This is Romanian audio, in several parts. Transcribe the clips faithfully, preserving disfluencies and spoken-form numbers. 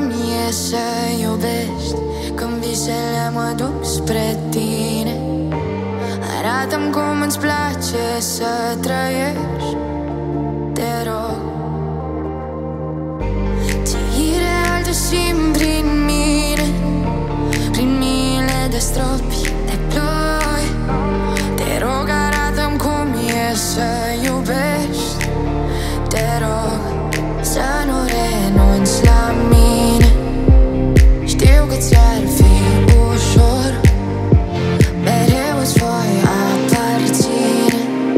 mie să iubești, când visele mă duc spre tine. Arată-mi cum îți place să trăiești, te rog. Ții real de simt prin mine, prin miile de stropi de ploi. Te rog, arată-mi cum e să iubești, te rog. Să nu renunți la mine, știu că ți-ar fi ușor, mereu îți voi aparține.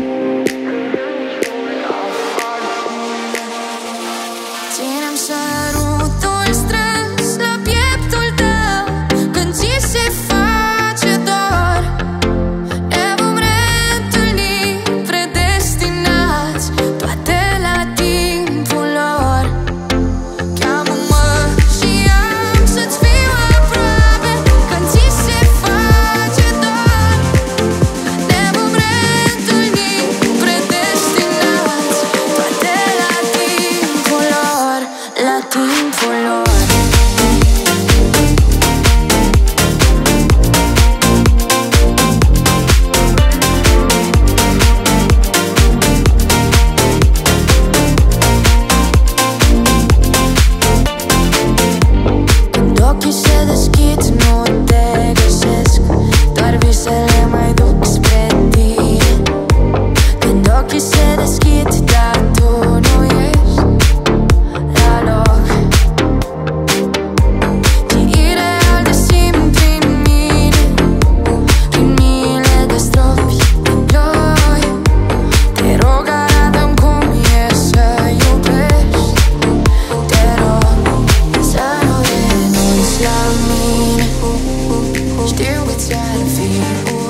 Ține-mi sărutul strâns la pieptul tău, când ți se face dor. Ne vom reîntâlni, predestinați, toate la timpul lor. Cheamă-mă și am să-ți fiu aproape, când ți se face dor. Ne vom reîntâlni, predestinați, toate la timpul lor, la timpul lor. Când ochii se deschid, nu te găsesc, doar visele mai duc spre tine. Când ochii se deschid, dar tu nu ești la loc. Ții real de simt prin mine, prin miile de stropi de ploi. Te rog, arată-mi cum e să iubești, te rog. Să nu renunți la mine, știu că ți-ar fi